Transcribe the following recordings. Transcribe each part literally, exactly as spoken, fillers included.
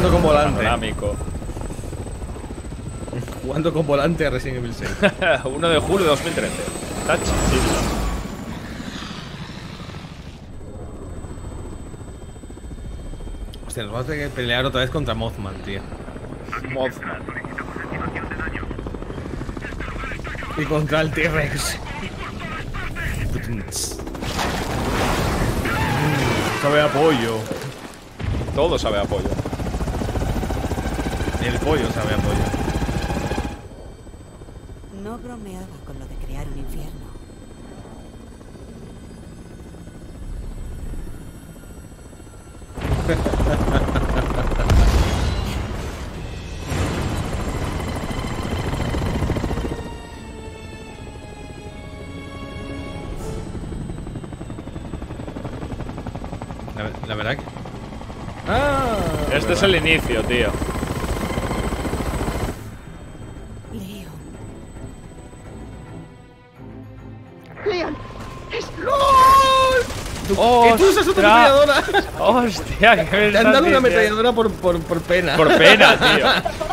Jugando con volante. Panorámico. Jugando con volante a Resident Evil seis. uno de julio de dos mil trece. Touch. Sí, Hostia, nos vamos a tener que pelear otra vez contra Mothman, tío. Mothman. Y contra el T-Rex. Sabe a pollo. Todo sabe a pollo. El pollo sabe a pollo. No bromeaba con lo de crear un infierno. La, la verdad que... Ah, este es el inicio, tío. Leon. Leon, es ¡Oh! ¡Y tú usas otra ametralladora! ¡Hostia! ¿Qué me Te han dado una estás ametralladora por, por, por pena. Por pena, tío.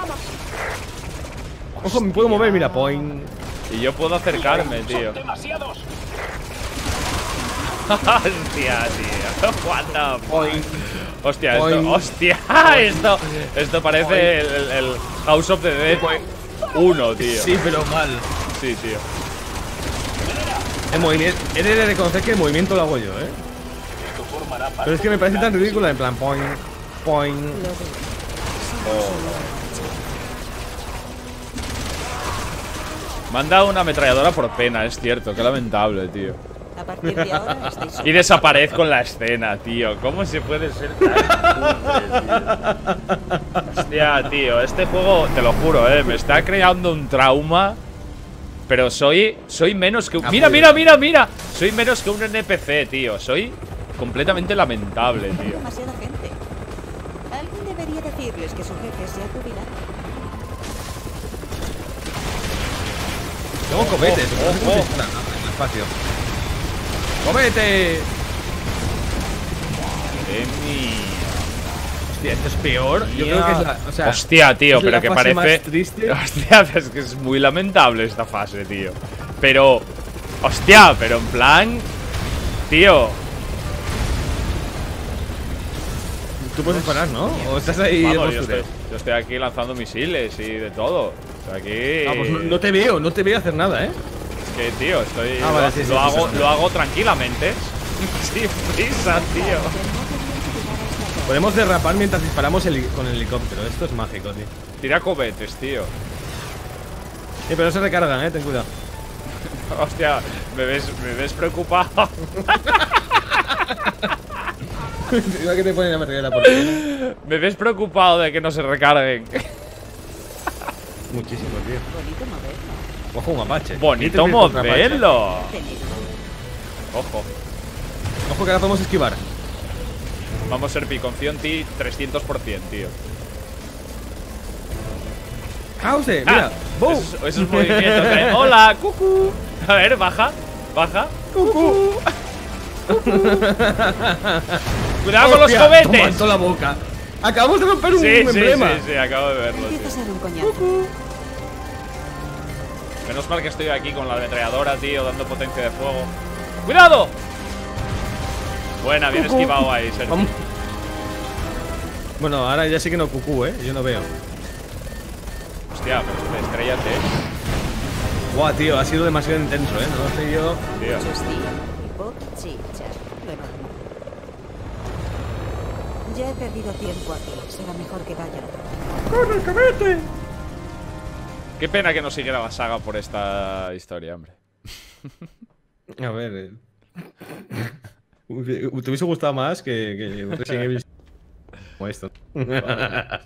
Ojo, me puedo mover, mira, point. Y yo puedo acercarme, tío. demasiados. Hostia, tío. What the Point. Hostia, Point. esto. Hostia, esto. Esto parece el, el- el House of the Dead uno, tío. Sí, pero mal. Sí, tío. El movimiento. He de reconocer que el movimiento lo hago yo, ¿eh? Pero es que me parece tan ridículo, en plan, point. Point. Me han dado una ametralladora por pena, es cierto. Qué lamentable, tío. A partir de ahora estáis Y desaparezco en la escena, tío. ¿Cómo se puede ser tan cutre, tío? Hostia, tío, este juego, te lo juro, eh, me está creando un trauma. Pero soy soy menos que un... Mira, mira, mira, mira. Soy menos que un N P C, tío. Soy completamente lamentable, tío. demasiada gente. Alguien debería decirles que su jefe se ha jubilado. Tengo cohetes. Ojo, ojo. Espacio. ¡Comete! Madre mía. Hostia, esto es peor. Yo creo que es la. O sea, hostia, tío, es pero la que fase parece. más triste. Hostia, es que es muy lamentable esta fase, tío. Pero. Hostia, pero en plan. Tío. Tú puedes parar, ¿no? O estás ahí. Vamos, de yo, postureo. estoy, yo estoy aquí lanzando misiles y de todo. O sea, aquí. Ah, pues no, no te veo, no te veo hacer nada, ¿eh? Es que, tío, estoy. Ah, vale, lo, sí, sí, lo sí, hago, sí, sí. lo hago tranquilamente. Sin prisa, tío. Podemos derrapar mientras disparamos heli- con el helicóptero. Esto es mágico, tío. Tira cohetes, tío. Sí, pero no se recargan, eh, ten cuidado. Hostia, me ves, me ves preocupado. Igual que te ponen la metralleta por ahí. Me ves preocupado de que no se recarguen. Muchísimo, tío. Bonito moverlo. Ojo, un Apache. Bonito ¿Qué te contra Apache? modelo. Tener Ojo. Ojo que ahora podemos esquivar. Vamos, Serpi, confío en ti trescientos por ciento, tío. ¡Cause! Mira. Ah, ¡Boom! esos, esos movimientos de ¡hola! ¡Cucú! A ver, baja, baja. ¡Cucú! ¡Cuidado con los Hostia, cohetes! toma en toda la boca. Acabamos de romper un Sí, sí, emblema. sí, sí, acabo de verlo, Empieza a tío. ser un coñazo. Menos mal que estoy aquí con la ametralladora, tío, dando potencia de fuego. ¡Cuidado! Buena, bien Cucú. esquivado ahí, Serpi. Vamos. Bueno, ahora ya sí que no cucú, eh. Yo no veo. Hostia, pero estrellate, Buah, tío, ha sido demasiado intenso, eh. No lo sé yo. tío. Mucho estilo y poca chicha. Lo normal. Ya he perdido tiempo aquí. Será mejor que vaya. ¡Corre, que vete! Qué pena que no siguiera la saga por esta historia, hombre. A ver. Eh. ¿Te hubiese gustado más que, que Resident Evil como esto? Joder.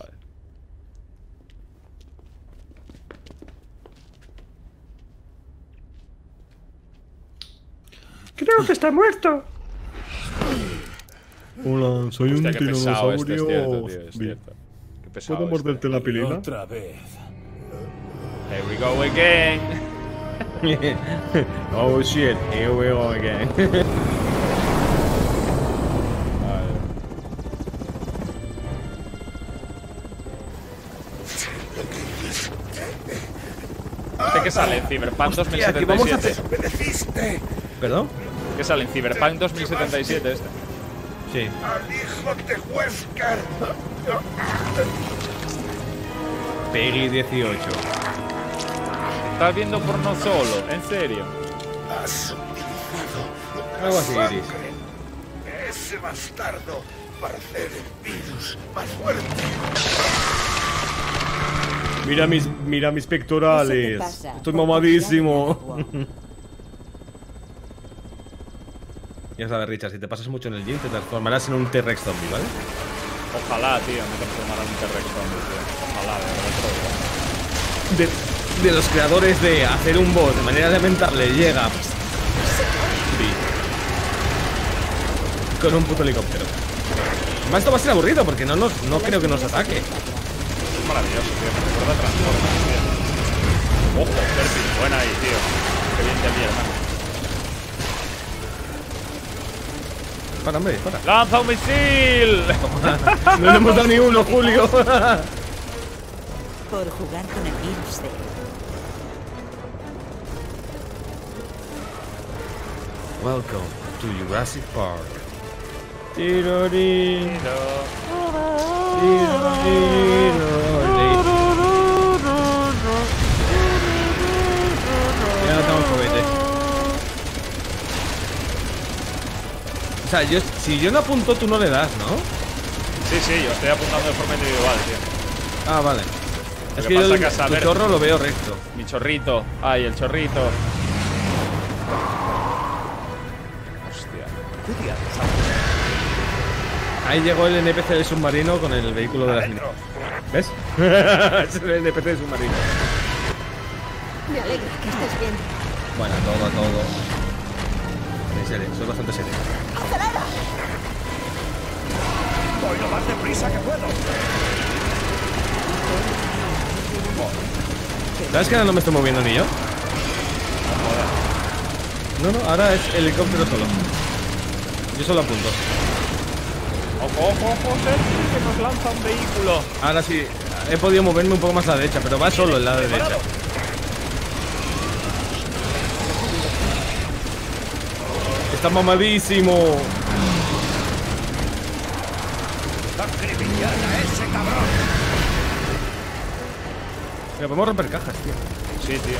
Creo que está muerto. Hola, soy un Hostia, qué pesado este, es tiranosaurio. cierto, tío, es cierto. Qué pesado ¿Puedo morderte la pilila? Otra vez. Here we go again. Oh shit, here we go again. ¿Este qué sale en Cyberpunk dos mil Hostia, setenta y ¿qué vamos a siete? hacer? ¿Perdón? ¿Qué sale en Cyberpunk dos mil setenta y siete este? Sí. ¡Al hijo de Wesker! Peggy dieciocho. ¿Estás viendo porno solo? ¿En serio? Has utilizado Algo así, la Iris. sangre de ese bastardo para hacer el virus más fuerte. Mira mis, mira mis Eso te pectorales. pasa Estoy por mamadísimo. confiar en algo. Ya sabes, Richard, si te pasas mucho en el gym te transformarás en un T-Rex zombie, ¿vale? Ojalá, tío, me transformara en un T-Rex zombie, tío. Ojalá, de verdad, te lo digo. De, de los creadores de hacer un boss de manera lamentable llega sí, con un puto helicóptero. Además esto va a ser aburrido porque no, nos, no creo que nos ataque. Es maravilloso, tío. Me recuerda a Transformers, tío. Ojo, Serpil, buena ahí, tío. Qué bien te vi, hermano. Para, hombre, para. ¡Lanza un misil! No le hemos dado ni uno, Julio. Por jugar con el virus de... Welcome to Jurassic Park. Tirori. Ya no tengo juguete. O sea, yo, si yo no apunto, tú no le das, ¿no? Sí, sí, yo estoy apuntando de forma individual, tío. Ah, vale. Lo Es que que yo pasa el, que a saber- tu chorro lo veo recto. Mi chorrito. Ay, el chorrito. Hostia. Ahí llegó el N P C del submarino con el vehículo de las mini. ¿Ves? Es el N P C del submarino. Me alegra que estés bien. Bueno, todo, todo. En serio, soy bastante serio. Voy lo más deprisa que puedo. ¿Sabes que ahora no me estoy moviendo ni yo? No, no, ahora es el helicóptero solo. Yo solo apunto. Ojo, ojo, ojo, Serpil, que nos lanza un vehículo. Ahora sí, he podido moverme un poco más a la derecha, pero va solo en la derecha. Está mamadísimo. ¡Acribillar a ese cabrón! Pero podemos romper cajas, tío. Sí, tío.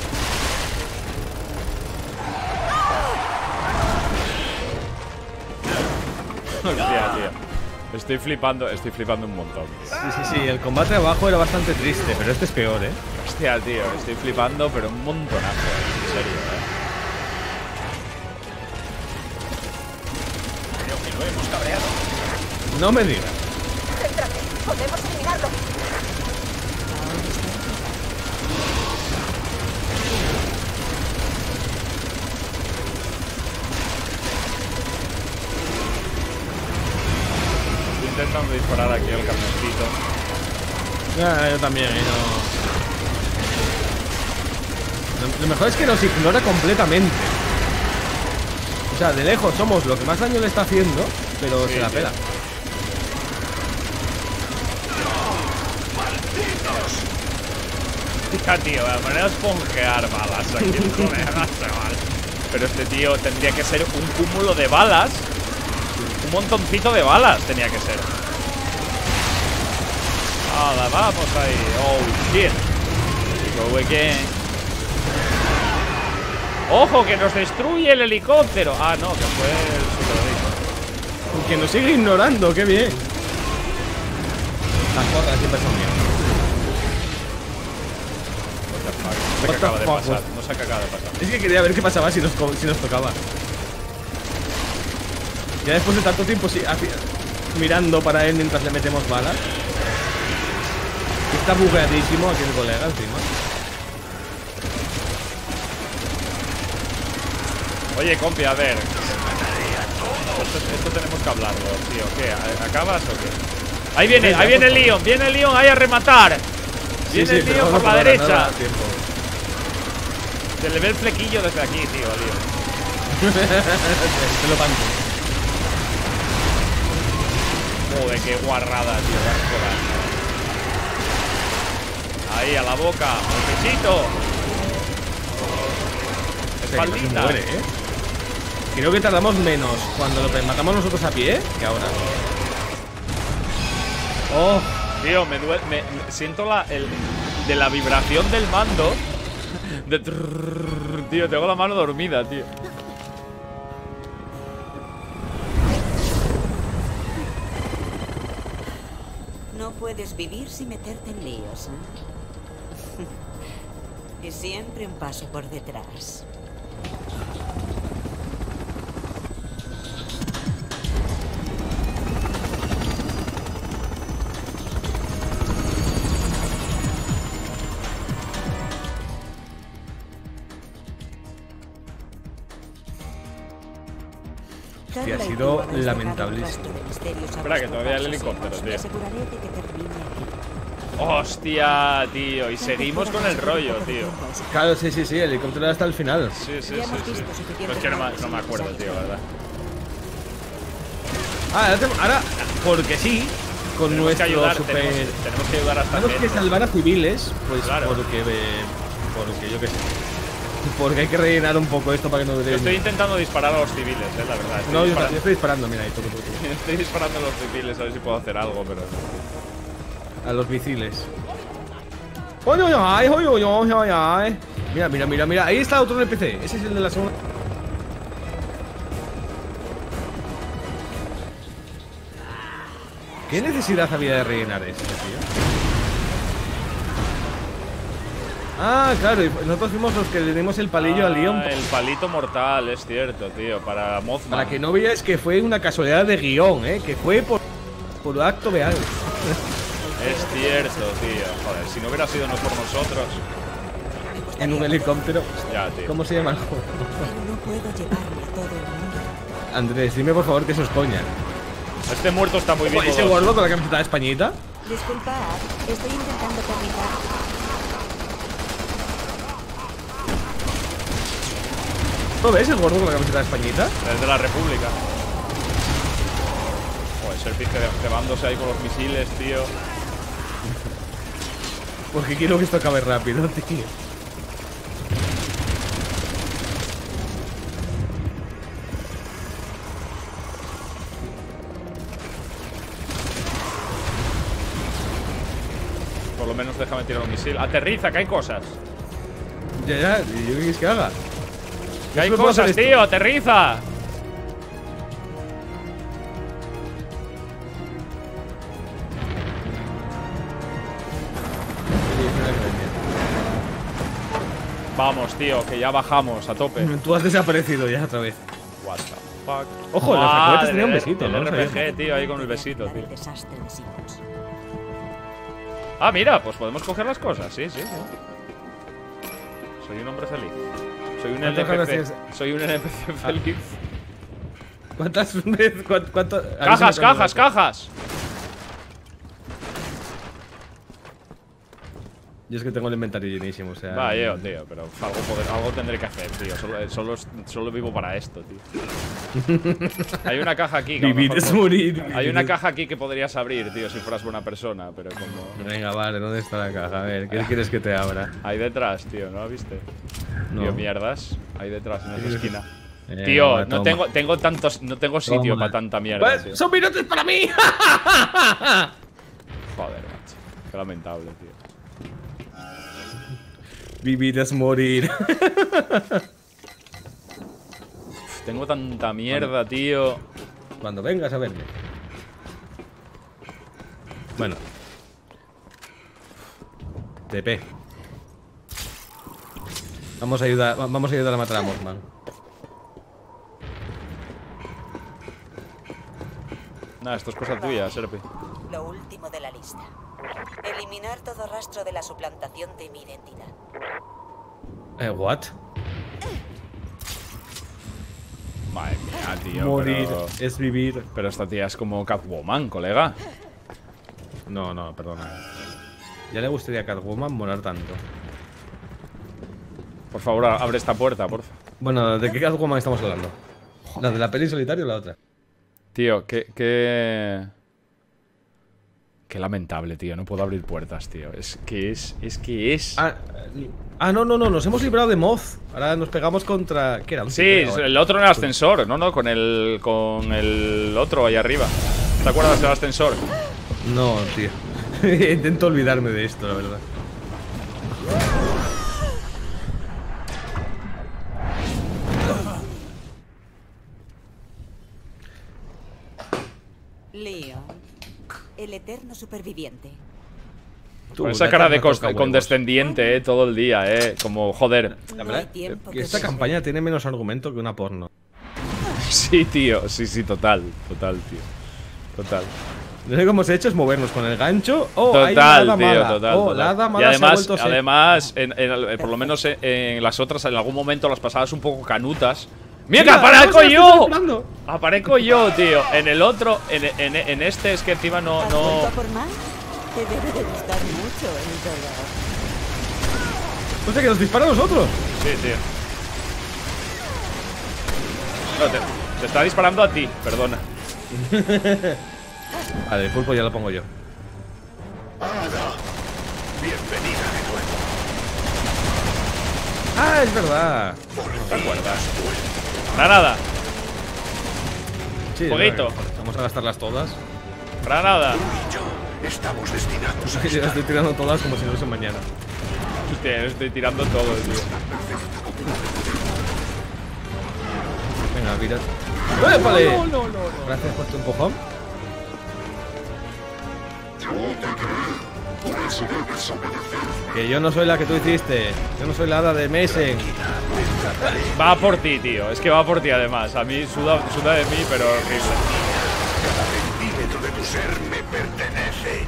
Hostia, tío. Estoy flipando, estoy flipando un montón. Sí, sí, sí, el combate abajo era bastante triste, pero este es peor, ¿eh? Hostia, tío, estoy flipando, pero un montonazo, en serio, eh. Creo que lo hemos cabreado. No me digas. Céntrate. Podemos eliminarlo. Estoy intentando disparar aquí al camioncito. Ah, yo también, y no... Lo, lo mejor es que nos ignora completamente. O sea, de lejos somos lo que más daño le está haciendo, pero Sí, se la tío. pela. Ya, tío, la manera de esponjear balas aquí en colega, chaval. Pero este tío tendría que ser un cúmulo de balas. Un montoncito de balas tenía que ser. Hala, vamos ahí. Oh, shit. Go again. ¡Ojo, que nos destruye el helicóptero! Ah, no, que fue el superhéroe. Que nos sigue ignorando, qué bien. Las porras siempre son bien. No sé qué What the acaba de fuck, pasar. what- No sé qué acaba de pasar. Es que quería ver qué pasaba si nos, co- si nos tocaba. Ya después de tanto tiempo sí, hacia- mirando para él mientras le metemos balas. Está bugueadísimo aquí el colega encima. Oye, compi, a ver. Esto, esto tenemos que hablarlo, tío. ¿Qué? ¿A- ¿Acabas o qué? Ahí viene, Venga, ahí viene por el Leon, viene el Leon ahí a rematar. Sí, Viene sí, el pero Leon no por la para derecha. nada tiempo. Se le ve el flequillo desde aquí, tío, Leon. Te lo banco. Joder, qué guarrada, tío. Vas por ahí. Ahí, a la boca. ¡El pechito! Espaldita. Muere, ¿eh? Creo que tardamos menos cuando lo matamos nosotros a pie que ahora. Oh, tío, me duele. Me, me siento la el, de la vibración del mando. De trrr, tío, tengo la mano dormida, tío. No puedes vivir sin meterte en líos, ¿eh? Y siempre un paso por detrás. que ha sido lamentable. Espera, que todavía el helicóptero, tío. Hostia, tío. Y seguimos con el rollo, tío. Claro, sí, sí, sí. El helicóptero hasta el final. Sí, sí, sí, sí. Pues que no me, no me acuerdo, tío, ¿verdad? Ah, ahora, tengo, ahora porque sí, con tenemos nuestro que ayudar, super... tenemos, tenemos que ayudar hasta Tenemos que salvar a civiles, pues claro. porque... Eh, porque yo qué sé. Porque hay que rellenar un poco esto para que no... Yo estoy intentando disparar a los civiles, eh, la verdad. Estoy no, disparando. yo estoy disparando, mira ahí. Todo, todo, todo. Estoy disparando a los civiles, a ver si puedo hacer algo, pero... A los misiles. ¡Oye, oye, ay, oye, oye, oye, ay! Mira, mira, mira, mira. Ahí está otro N P C. Ese es el de la segunda... ¿Qué necesidad había de rellenar esto, tío? Ah, claro, y nosotros fuimos los que le dimos el palillo ah, al guión. El palito mortal, es cierto, tío, para Mothman. Para que no veáis que fue una casualidad de guión, ¿eh? Que fue por, por acto de algo. Es cierto, tío. Joder, si no hubiera sido no por nosotros. En un helicóptero. Ya, tío. ¿Cómo se llama el juego? No puedo llevarme a todo el mundo. Andrés, dime por favor que eso es coña. Este muerto está muy vivo. ¿Ese gordo con la camiseta de Españita? Disculpad, estoy intentando aterrizar. ¿No ves el gordo con la camiseta de Españita? Es de la República. Joder, Serpice cebándose ahí con los misiles, tío. Porque quiero que esto acabe rápido, tío. Por lo menos déjame tirar un misil. Aterriza, que hay cosas. Ya, ya, ¿y yo qué quieres que haga? Que hay cosas, tío, aterriza. Vamos, tío, que ya bajamos a tope. Tú has desaparecido ya otra vez. What the fuck. Ojo, las jacuetas tenían un besito, el ¿no? R P G, tío, ahí con el besito, tío. Ah, mira, pues podemos coger las cosas, sí, sí, sí. Soy un hombre feliz. Soy un N P C. Soy un N P C feliz. ¿Cuántas veces? ¿Cuánto? cuánto ¡Cajas, cajas, cajas! Yo es que tengo el inventario llenísimo, o sea... Va, yo, tío, pero algo, poder, algo tendré que hacer, tío. Solo, solo, solo vivo para esto, tío. Hay una caja aquí que Vivir es morir. Hay una caja aquí que podrías abrir, tío, si fueras buena persona, pero como... Venga, vale, ¿dónde está la caja? A ver, ¿qué quieres que te abra? Ahí detrás, tío, ¿no la viste? No. Tío, mierdas. Ahí detrás, en esa esquina. Eh, tío, va, no toma. tengo, tengo tantos, no tengo sitio Toma. para tanta mierda, Pues, tío. ¡son minutos para mí! Joder, macho. Qué lamentable, tío. Vivir es morir. Tengo tanta mierda, tío. Cuando vengas a verme. Bueno. T P. Vamos a ayudar, vamos a ayudar a matar a Mothman. Nah, esto es cosa tuya, Serpi. Lo último de la lista. Eliminar todo rastro de la suplantación de mi identidad. Eh, what? Madre mía, tío. Morir pero, es vivir. pero esta tía es como Catwoman, colega. No, no, perdona. Ya le gustaría a Catwoman morar tanto. Por favor, abre esta puerta, porfa. Bueno, ¿de qué Catwoman estamos hablando? ¿La de la peli en solitario o la otra? Tío, ¿qué, qué... qué lamentable, tío. No puedo abrir puertas, tío. Es que es, es que es. Ah, ah, no, no, no, nos hemos librado de Moth. Ahora nos pegamos contra... ¿Qué era? Un Sí, tigre, el otro en el ascensor. No, no, con el. Con el otro ahí arriba. ¿Te acuerdas del ascensor? No, tío. Intento olvidarme de esto, la verdad. Leon, el eterno superviviente. Tú, Con esa la cara de carne toca cos- condescendiente, eh, todo el día, eh. Como, joder. La No hay verdad, tiempo que que esta perder. campaña tiene menos argumento que una porno. Sí, tío. Sí, sí, total. Total, tío. Total. No sé cómo se ha hecho es movernos con el gancho. Oh, hay una Total, hada tío, mala. total, Oh, total. la hada Y mala se ha además, vuelto a ser- además en, en- por lo menos en, en las otras, en algún momento las pasadas un poco canutas. ¡Mira, que Mira, aparezco no, no, yo! estoy disparando. Aparezco yo, tío. En el otro, en, en, en este es que encima no, ¿Has vuelto no. a por más? Te debe de gustar mucho el dolor. O sea, que nos dispara a nosotros. Sí, tío. No, te, te está disparando a ti, perdona. Vale, el pulpo ya lo pongo yo. Ada, bienvenida de nuevo. Ah, es verdad. ¿Te acuerdas? Granada, Sí, Fueguito. vale. Vamos a gastarlas todas. granada. Tú y yo estamos destinados a Que yo las estar. estoy tirando todas como si no fuese mañana. Hostia, lo estoy tirando todo, tío. Venga, mira. ¡Épale! Gracias por tu empujón. Que yo no soy la que tú hiciste. Yo no soy la hada de Mesen. Va por ti, tío. Es que va por ti, además. A mí suda, suda de mí, pero horrible. Cada centímetro de tu ser me pertenece.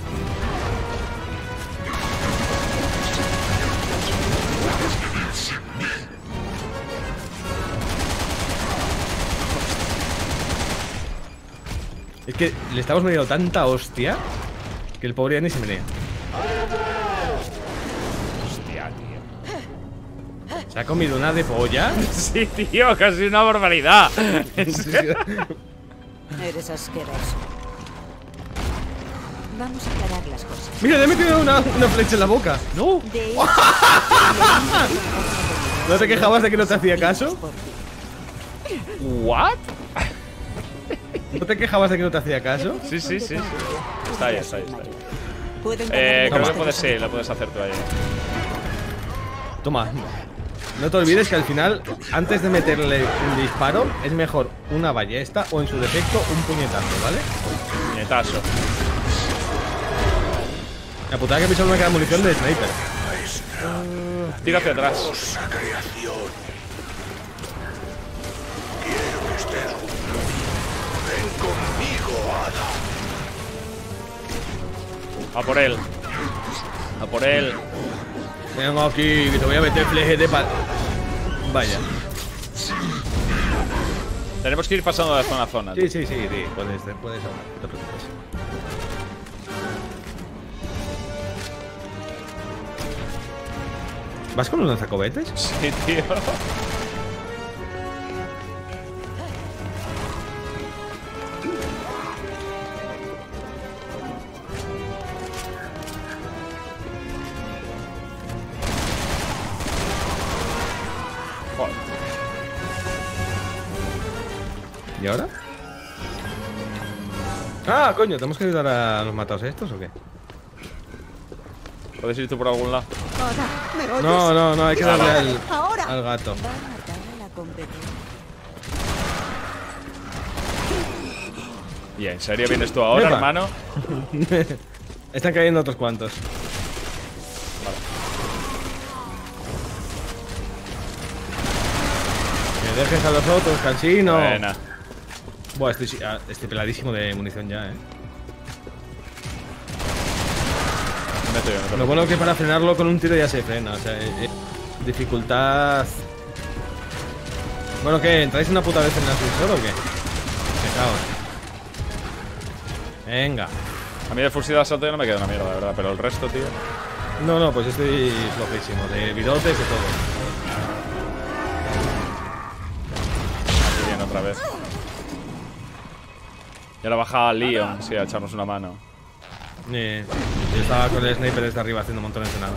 Es que le estamos metiendo tanta hostia que el pobre ya ni se menea. Hostia, tío. ¿Se ha comido una de polla? Sí, tío, casi una barbaridad. Eres asqueroso. Vamos a aclarar las cosas. Mira, le he metido una, una flecha en la boca. No. De hecho, ¿No te quejabas de que no te hacía caso? por ti. ¿What? ¿No te quejabas de que no te hacía caso? Sí, sí, sí, sí. Está ahí, está ahí, está ahí. Pueden Eh, ganar creo que ustedes puedes, sí, aquí. lo puedes hacer tú ahí. Toma. No te olvides que al final, antes de meterle un disparo, es mejor una ballesta o en su defecto un puñetazo, ¿vale? Puñetazo. La putada que me solo me queda munición de sniper. Tira hacia atrás. Hermosa creación. Quiero que estés junto. Ven conmigo, Ada. A por él. A por él. Vengo aquí que te voy a meter fleje de pal. Vaya. Tenemos que ir pasando de zona a zona. Sí, sí, sí, sí. Puedes, puedes hablar, no te preocupes. ¿Vas con un lanzacohetes? Sí, tío. Joder. ¿Y ahora? Ah, coño, ¿tenemos que ayudar a los matados estos o qué? ¿Puedes ir tú por algún lado? Ada, ¿me oyes? No, no, no, hay que darle al, Ahora. al gato. Va a matar a la competencia. ¿Y en serio vienes tú ahora, Epa. hermano? Están cayendo otros cuantos. Que dejes a los otros, cansino. Buena. Buah, estoy, ah, estoy peladísimo de munición ya, eh. Me meto yo, me meto Lo yo. bueno que para frenarlo con un tiro ya se frena, o sea, eh, dificultad. Bueno, ¿qué? ¿Entráis una puta vez en el ascensor o qué? Fijaos. Venga. A mí de fusil de asalto ya no me queda una mierda, de verdad. Pero el resto, tío. No, no, pues estoy flojísimo, de virotes y todo. Aquí viene otra vez. Y ahora baja a Leon, sí, a echarnos una mano. Eh, yo estaba con el sniper desde arriba haciendo montones de nada.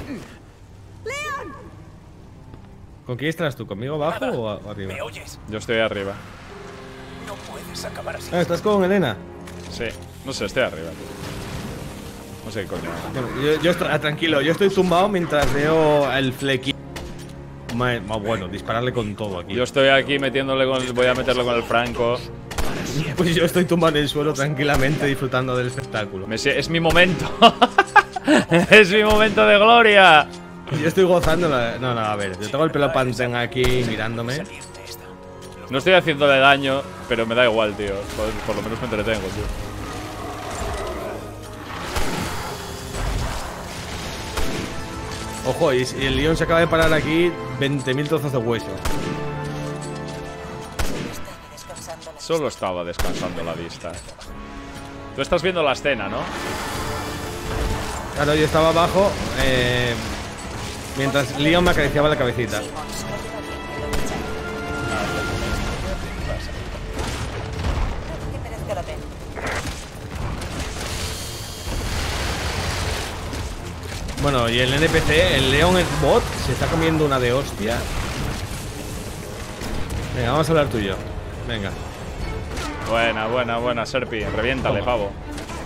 ¿Con quién estás tú? ¿Conmigo abajo o, a- o arriba? ¿Me oyes? Yo estoy arriba. No puedes acabar así. Ah, ¿estás con Elena? Sí. No sé, estoy arriba, tío. No sé qué coño. Bueno, yo, yo estoy, ah, tranquilo, yo estoy tumbado mientras veo el flequillo. Ma- ma- Bueno, dispararle con todo aquí. Yo estoy aquí metiéndole con el, voy a meterlo con el franco. Pues yo estoy tumbado en el suelo tranquilamente disfrutando del espectáculo. Me sie- es mi momento. Es mi momento de gloria. Yo estoy gozando la... No, no, a ver, yo tengo el pelo pantén aquí mirándome. Salir de esta. No estoy haciéndole daño, pero me da igual, tío. Por, por lo menos me entretengo, tío. Ojo, y, y el Leon se acaba de parar aquí veinte mil trozos de hueso. Estaba descansando la Solo estaba descansando la vista. Tú estás viendo la escena, ¿no? Claro, yo estaba abajo eh, mientras Leon me acariciaba la cabecita. Simmons, no lleva bien que lo echaron. Que merezca la pena. Bueno, y el N P C, el Leon el bot, se está comiendo una de hostia. Venga, vamos a hablar tú y yo. Venga. Buena, buena, buena, Serpi. Reviéntale, Toma. pavo.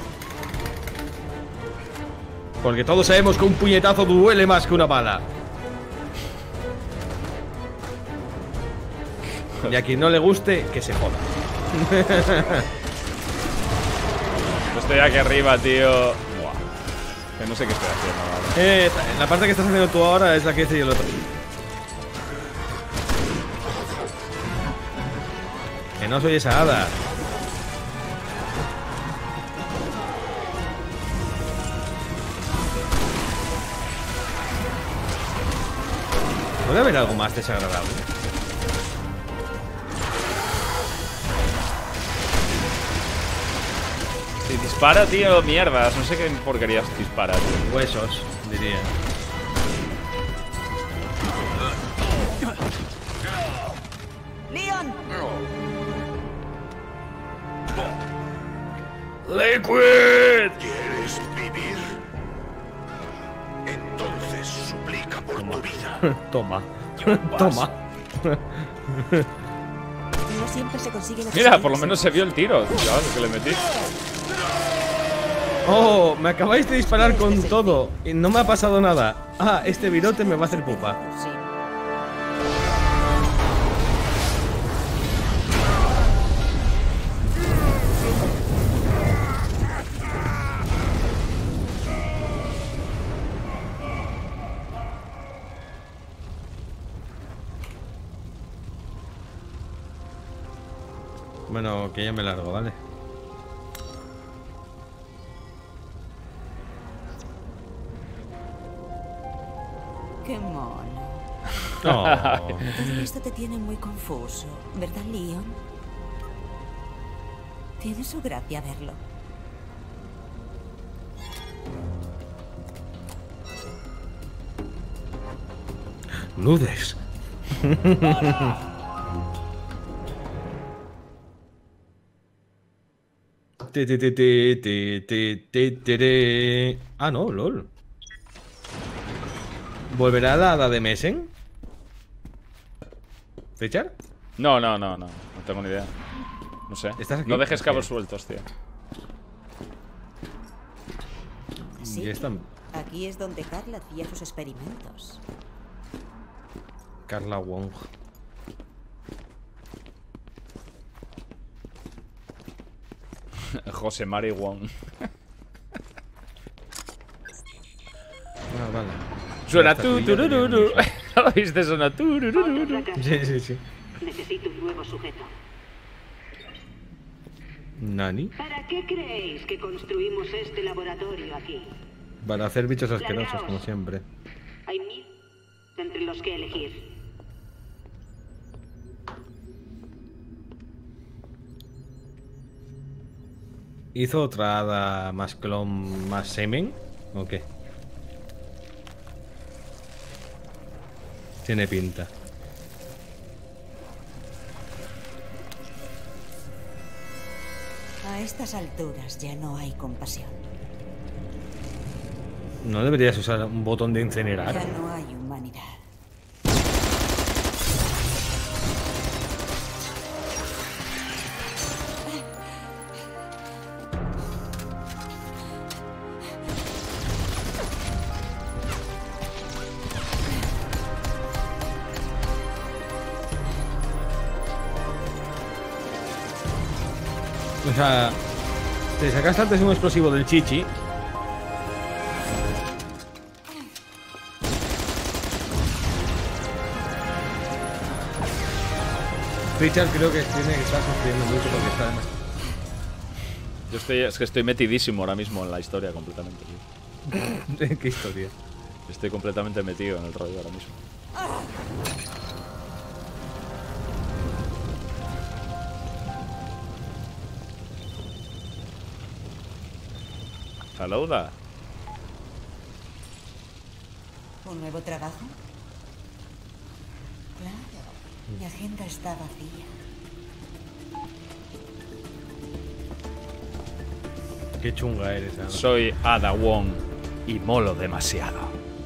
Porque todos sabemos que un puñetazo duele más que una bala. Y a quien no le guste, que se joda. Yo estoy aquí arriba, tío. Buah. Que no sé qué estoy haciendo ahora. Eh, la parte que estás haciendo tú ahora es la que hice yo el otro. Que no soy esa hada. ¿Puede haber algo más desagradable? Si dispara, tío, mierdas. No sé qué porquerías dispara, tío. Huesos, diría. ¡Leon! ¡Liquid! ¿Quieres vivir? Entonces suplica por tu vida. Toma. Toma. No siempre se consigue lo que Mira, se por lo quiere. menos se vio el tiro, tío, que le metí. Oh, me acabáis de disparar con todo y no me ha pasado nada. Ah, este virote me va a hacer pupa. Sí. Bueno, que ya me largo, ¿vale? Qué mono. Oh. Todo esto te tiene muy confuso, ¿verdad, Leon? Tiene su gracia verlo. Nudes. Ti, ti, ti, ti, ti, ti, ti, ti, ti. Ah, no, lol. ¿Volverá la hada de Mesen? ¿Richard? No, no, no, no. No tengo ni idea. No sé. ¿Estás aquí? No dejes cabos Sí. sueltos, tío. Sí, Y esta aquí es donde Carl hacía sus experimentos. Carla Wong. José Mari Wong. Ah, vale. Suena Hasta tu, tú y yo turururu. teníamos- ¿Lo viste? Suena turururu. Sí, sí, sí. Necesito un nuevo sujeto. Nani. ¿Para qué creéis que construimos este laboratorio aquí? Para hacer bichos asquerosos, como siempre. Hay mil entre los que elegir. ¿Hizo otra hada más clon, más semen? ¿O qué? Tiene pinta. A estas alturas ya no hay compasión. No deberías usar un botón de incinerar. Ya no hay humanidad. O sea, te sacaste antes un explosivo del chichi. Richard creo que tiene que estar sufriendo mucho porque está además. Yo estoy, es que estoy metidísimo ahora mismo en la historia completamente, tío. ¿Qué historia? Estoy completamente metido en el rollo ahora mismo. Saluda. ¿Un nuevo trabajo? Claro, mi agenda está vacía. Qué chunga eres, Ana. Soy Ada Wong y molo demasiado.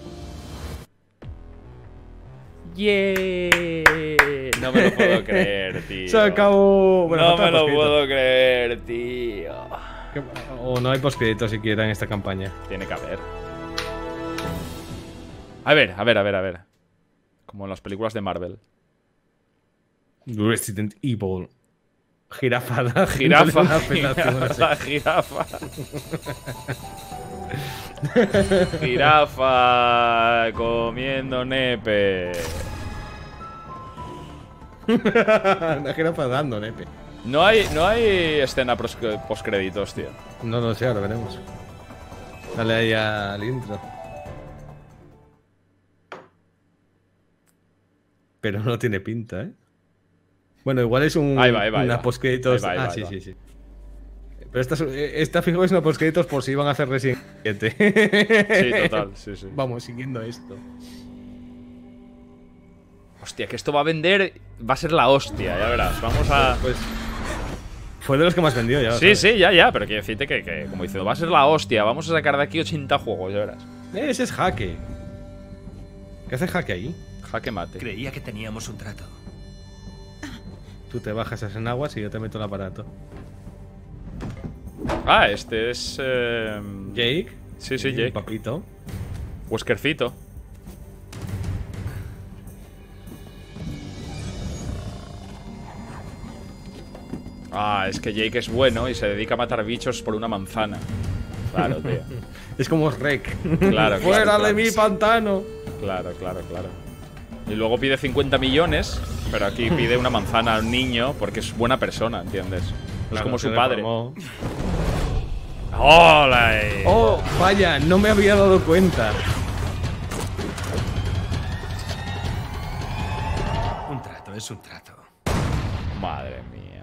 Yeah. No me lo puedo creer, tío. Se acabó. Bueno, no falta me lo postcrédito. puedo creer, tío. ¿Qué- O no hay postcrédito siquiera en esta campaña. Tiene que haber. A ver, a ver, a ver, a ver. Como en las películas de Marvel. Resident Evil. Jirafa. la- Jirafa. la apelación, no sé. La jirafa. Jirafa comiendo nepe. Una jirafa dando, nepe. No hay, no hay escena pros- postcréditos, tío. No lo sé, ahora veremos. Dale ahí al intro. Pero no tiene pinta, ¿eh? Bueno, igual es un, Ahí va, ahí va, ahí una va. postcréditos. Ahí va, ahí ah, va, sí, ahí va. sí, sí. Pero esta, es- esta fijo es una postcréditos por si iban a hacer Resident Evil. Sí, total, sí, sí. Vamos, siguiendo esto. Hostia, que esto va a vender. Va a ser la hostia, ya verás. Vamos a. Pues fue de los que más vendió ya. Sí, ¿sabes? sí, ya, ya. Pero quiero decirte que, que, como diciendo, va a ser la hostia. Vamos a sacar de aquí ochenta juegos, ya verás. Eh, Ese es Jaque. ¿Qué hace Jaque ahí? Jaque mate. Creía que teníamos un trato. Tú te bajas en aguas y yo te meto el aparato. Ah, este es. Eh... Jake. Sí, sí, el Jake. Papito. Weskercito. Ah, es que Jake es bueno y se dedica a matar bichos por una manzana. Claro, tío. Es como Rek. Claro, ¡Fuera claro, de claro. mi pantano! Claro, claro, claro. Y luego pide cincuenta millones, pero aquí pide una manzana al niño porque es buena persona, ¿entiendes? No es Claro, como se su padre. reformó. ¡Hola! ¡Oh, vaya! No me había dado cuenta. Un trato es un trato. Madre mía.